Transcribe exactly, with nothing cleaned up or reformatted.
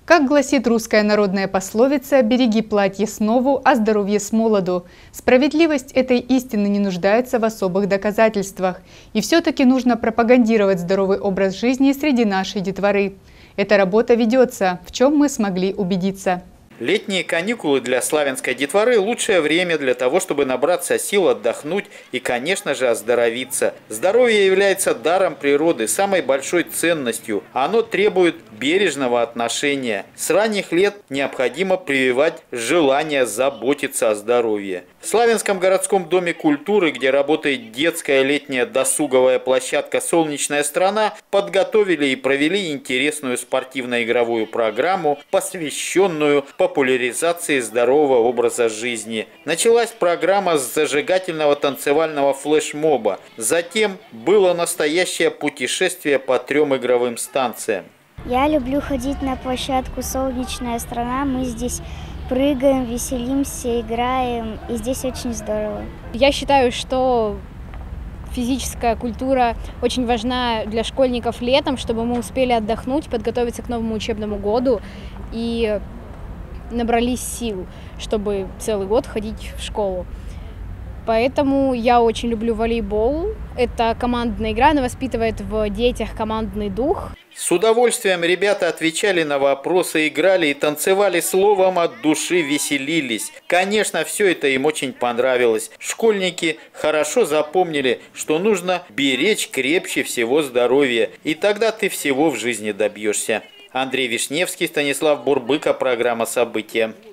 Как гласит русская народная пословица «береги платье с нову, а здоровье с молоду». Справедливость этой истины не нуждается в особых доказательствах. И все-таки нужно пропагандировать здоровый образ жизни среди нашей детворы. Эта работа ведется, в чем мы смогли убедиться. Летние каникулы для славянской детворы – лучшее время для того, чтобы набраться сил, отдохнуть и, конечно же, оздоровиться. Здоровье является даром природы, самой большой ценностью. Оно требует бережного отношения. С ранних лет необходимо прививать желание заботиться о здоровье. В Славянском городском доме культуры, где работает детская летняя досуговая площадка «Солнечная страна», подготовили и провели интересную спортивно-игровую программу, посвященную популяризации здорового образа жизни. Началась программа с зажигательного танцевального флешмоба. Затем было настоящее путешествие по трем игровым станциям. Я люблю ходить на площадку «Солнечная страна». Мы здесь прыгаем, веселимся, играем, и здесь очень здорово. Я считаю, что физическая культура очень важна для школьников летом, чтобы мы успели отдохнуть, подготовиться к новому учебному году и набрались сил, чтобы целый год ходить в школу. Поэтому я очень люблю волейбол. Это командная игра, она воспитывает в детях командный дух. С удовольствием ребята отвечали на вопросы, играли и танцевали, словом от души веселились. Конечно, все это им очень понравилось. Школьники хорошо запомнили, что нужно беречь крепче всего здоровье, и тогда ты всего в жизни добьешься. Андрей Вишневский, Станислав Бурбыка, программа «События».